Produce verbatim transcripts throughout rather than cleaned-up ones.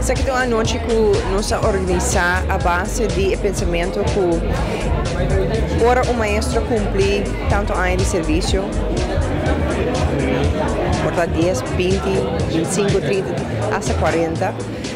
Sei que a noite que nós organizar a base de pensamento que ora o maestro cumprir tanto anos de serviço, porta dez, vinte, vinte e cinco, trinta, até quarenta.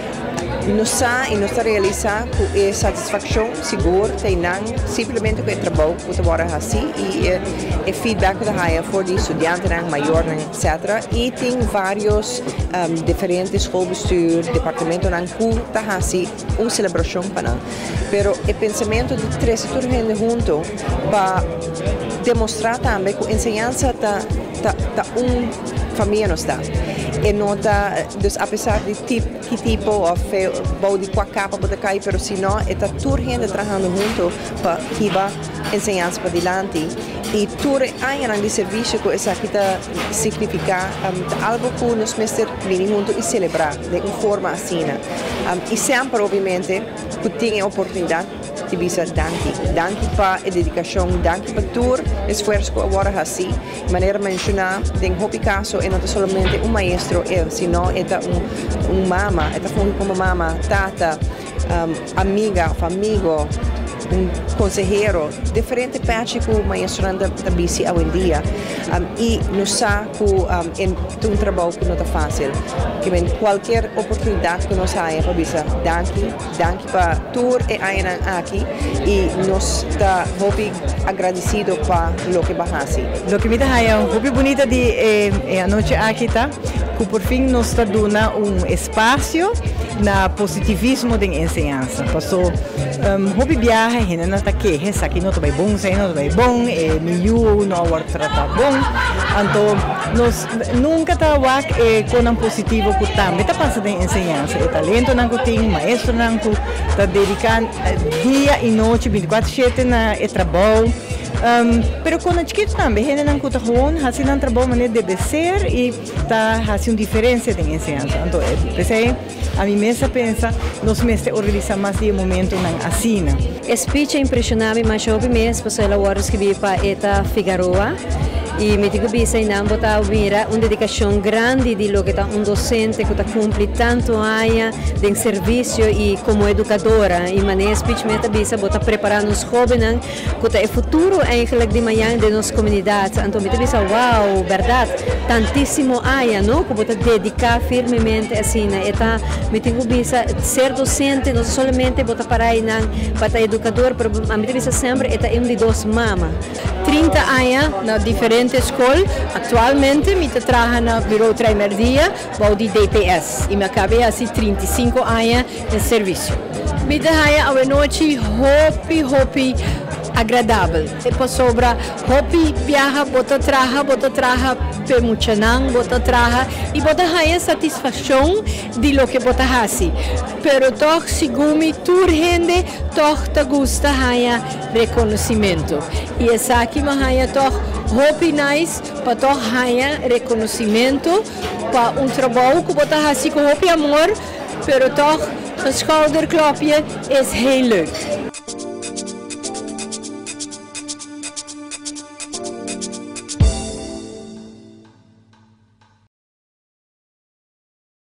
Nós e nós realizar com a satisfação segura, tem não simplesmente com o trabalho que agora assim e o feedback da raia for de estudante, maior, etcétera. E tem vários um, diferentes escolas, departamento que tá assim uma celebração para nós. Pero o pensamento de três tudo gente junto para demonstrar também que a ensinança tá tá tá um família não está. E nota, dus apesar de tipo, que tipo of bom de qual capa pode cair, pero se não, está toda gente trabalhando junto para que vá ensinar para adiante. E tudo aí de serviço que essa aqui significa um, algo que nós mestres vêm junto e celebrar de uma forma assim. Um, e sempre, obviamente, que tem a oportunidade de dizer danke. Danke para a dedicação, danke para todo o esforço que agora assim. De maneira mencionar, em hobby caso, não é somente um maestro, sino é um, um mama, é como mama, tata, um, amiga, amigo, um conselheiro, diferente parte que o maestro anda da bici hoje em dia. Um, e nos sabe que um, um trabalho que não é fácil. Que vem qualquer oportunidade que nós tenhamos para dizer danke, danke para tudo e ainda aqui e nós está muito agradecido para o que bahasi. Lo que me dá é um muito bonito de eh, eh, a noite aqui tá, que por fim nos está dando um espaço na positivismo da ensinança. Passou um, muito viagem, ainda não está aqui, essa aqui não vai bom, sei não vai bom, e milho não vai tratar bom. Então nós nunca tá eh, com um positivo que também está passando em ensinança. O talento não tem, o maestro não está dedicando dia e noite, vinte e quatro sete na trabalho. Um, pero quando a gente também, a gente não está gewoon, assim não trabalha maneira deve ser e está fazendo diferença em ensinança. Então, pensei, a mim mesma pensa, nós mesmos organizamos mais de um momento assim. O speech é impressionante, mas eu mesmo, porque ela agora escrevi para Eta Figueroa. E me digo que se não botar mira uma dedicação grande de lo que está um docente que está cumpre tanto aia de serviço e como educadora e maneira speech meta bisa botar preparando os jovens que está o futuro eigenlijk de manhã de nossa comunidade. Então me digo wow, verdade, tantíssimo aia, não? Que botar dedicar firmemente assim, eta me digo bisa ser docente não somente botar para aí não para educador, mas me digo sempre eta um de dois mama. trinta aia na diferente escola, atualmente me trabalho na Bureau Traimerdia, vou de D P S e me acabei assim trinta e cinco anos em serviço. Me trabalho a noite hopi hopi agradável. Depois sobra hopi viaja, bota traja, bota traja pemuchanang, bota traja e bota raia satisfação de lo que bota hasi. Pero toch sigumi turhende, toch te gusta raia reconhecimento. E essa aqui ma raia toch hopi nice, para toch raia reconhecimento, para um trabalho que bota hasi com hopi amor, pero toch een schouderklopje is heel leuk.